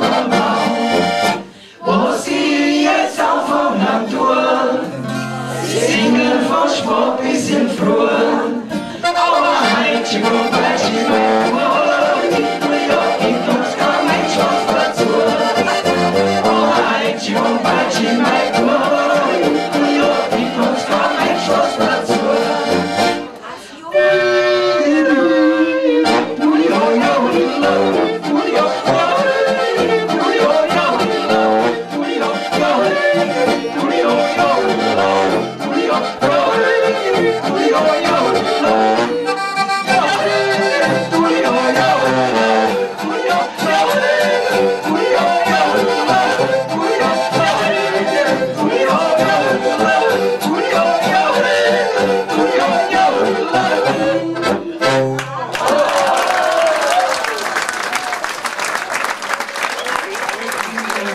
mau. Wo sie jetzt auf vom Natur, singen vor Sport bisschen früher. Aber halt, ich komm bald, ich komm bald, ich komm mein Schloss dazu. Aber halt, ich komm bald, ich komm bald, ich komm mein Schloss dazu. Yo, yo, yo, yo, yo.